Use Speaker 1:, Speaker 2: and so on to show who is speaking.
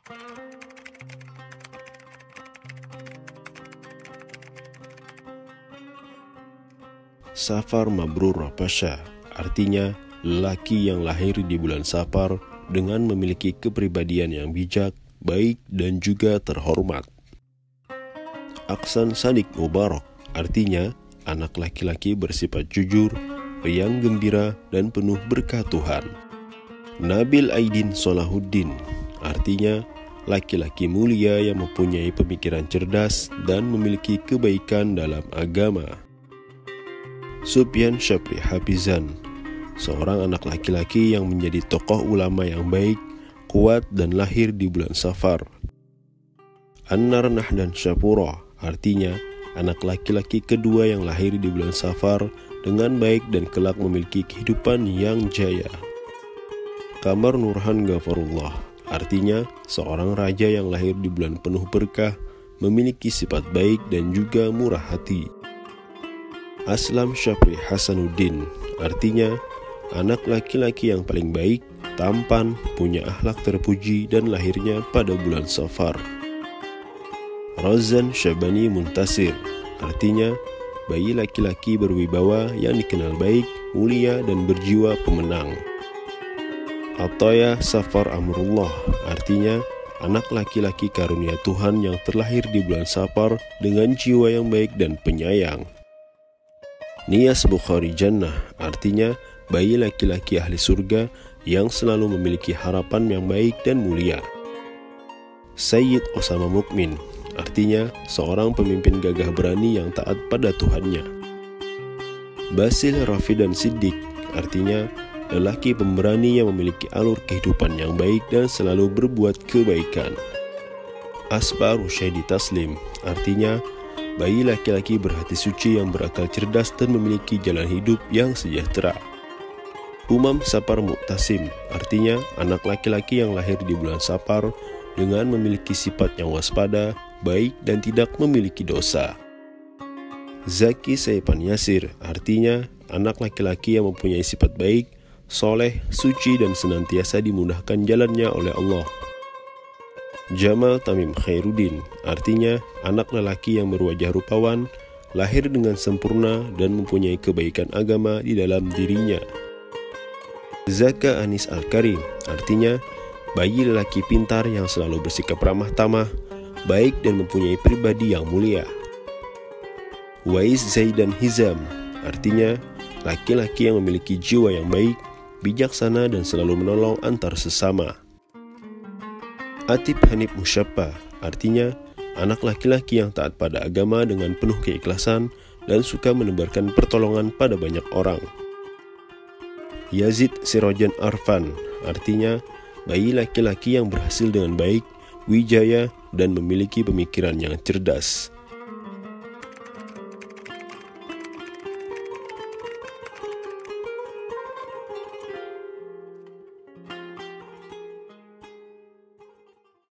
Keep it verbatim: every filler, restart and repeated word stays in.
Speaker 1: Safar Mabrur Pasha, artinya lelaki yang lahir di bulan Safar dengan memiliki kepribadian yang bijak, baik dan juga terhormat. Aksan Sadik Mubarak, artinya anak laki-laki bersifat jujur, riang gembira dan penuh berkah Tuhan. Nabil Aidin Solahuddin, artinya laki-laki mulia yang mempunyai pemikiran cerdas dan memiliki kebaikan dalam agama. Sufyan Syafri Hafizan, seorang anak laki-laki yang menjadi tokoh ulama yang baik, kuat dan lahir di bulan Safar. Annar Nahdan Syapura, artinya anak laki-laki kedua yang lahir di bulan Safar dengan baik dan kelak memiliki kehidupan yang jaya. Kamar Nurhan Ghafarullah, artinya seorang raja yang lahir di bulan penuh berkah, memiliki sifat baik dan juga murah hati. Aslam Syafri Hasanuddin, artinya anak laki-laki yang paling baik, tampan, punya akhlak terpuji dan lahirnya pada bulan Safar. Razan Syabani Muntasir, artinya bayi laki-laki berwibawa yang dikenal baik, mulia dan berjiwa pemenang. Ataya Safar Amrullah, artinya anak laki-laki karunia Tuhan yang terlahir di bulan Safar dengan jiwa yang baik dan penyayang. Niyas Bukhari Jannah, artinya bayi laki-laki ahli surga yang selalu memiliki harapan yang baik dan mulia. Sayyid Osama Mukmin, artinya seorang pemimpin gagah berani yang taat pada Tuhannya. Basil Rafidan Siddiq, artinya lelaki pemberani yang memiliki alur kehidupan yang baik dan selalu berbuat kebaikan. Asbar Rusyaidi Taslim, artinya bayi laki-laki berhati suci yang berakal cerdas dan memiliki jalan hidup yang sejahtera. Umam Sapar Mu'tasim, artinya anak laki-laki yang lahir di bulan Safar dengan memiliki sifat yang waspada, baik dan tidak memiliki dosa. Zaki Saipan Yasir, artinya anak laki-laki yang mempunyai sifat baik, soleh, suci dan senantiasa dimudahkan jalannya oleh Allah. Jamal Tamim Khairuddin, artinya anak lelaki yang berwajah rupawan, lahir dengan sempurna dan mempunyai kebaikan agama di dalam dirinya. Zaka Anis Al-Karim, artinya bayi lelaki pintar yang selalu bersikap ramah tamah, baik dan mempunyai pribadi yang mulia. Wais Zaidan Hizam, artinya laki-laki yang memiliki jiwa yang baik, bijaksana dan selalu menolong antar sesama. Atib Hanif Musyappa, artinya anak laki-laki yang taat pada agama dengan penuh keikhlasan dan suka menebarkan pertolongan pada banyak orang. Yazid Sirojan Arfan, artinya bayi laki-laki yang berhasil dengan baik, wijaya dan memiliki pemikiran yang cerdas.